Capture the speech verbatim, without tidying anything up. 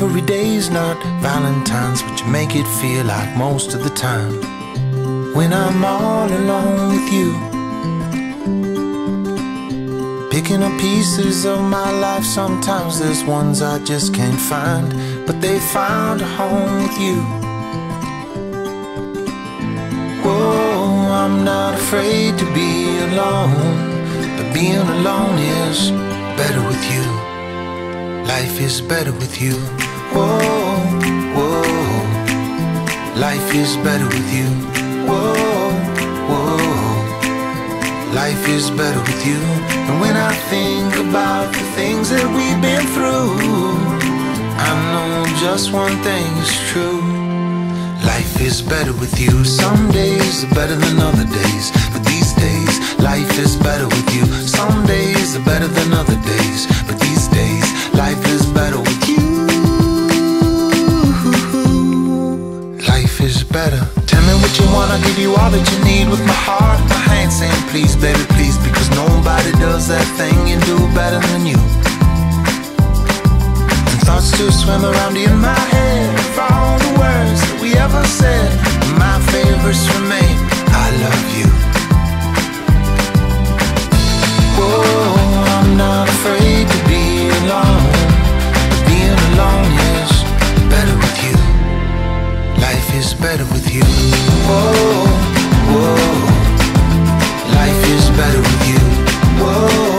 every day's not Valentine's, but you make it feel like most of the time. When I'm all alone with you, picking up pieces of my life, sometimes there's ones I just can't find, but they found a home with you. Whoa, I'm not afraid to be alone, but being alone is better with you. Life is better with you. Whoa, whoa, life is better with you. Whoa, whoa, life is better with you. And when I think about the things that we've been through, I know just one thing is true. Life is better with you. Some days are better than other days, but these days, life is better with you. Some days are better than other days, but these days, life is better with you. Life is better. Tell me what you want, I'll give you all that you need. With my heart, my hand saying please, baby, please, because nobody does that thing you do better than you. And thoughts still swim around in my head for all the words that we ever said. My favorites remain, I love you. Whoa, I'm not afraid to be alone, but being alone is better with you. Life is better with you. Whoa, whoa, life is better with you. Whoa.